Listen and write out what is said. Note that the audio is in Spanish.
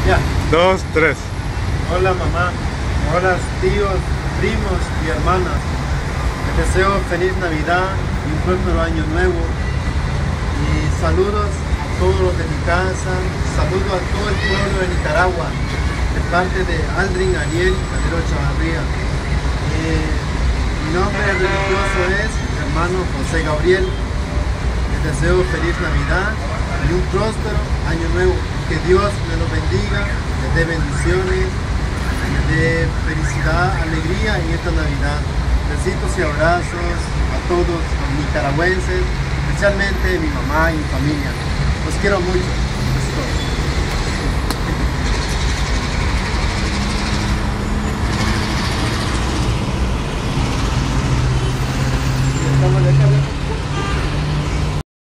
Ya. 2, 3. Hola mamá, hola tíos, primos y hermanas. Les deseo feliz Navidad y un próspero año nuevo. Y saludos a todos los de mi casa, saludos a todo el pueblo de Nicaragua, de parte de Aldrin Ariel Calero Chavarría. Mi nombre religioso es hermano José Gabriel. Les deseo feliz Navidad y un próspero año nuevo. Que Dios me los bendiga, les dé bendiciones, les dé felicidad, alegría en esta Navidad. Besitos y abrazos a todos los nicaragüenses, especialmente mi mamá y mi familia. Los quiero mucho.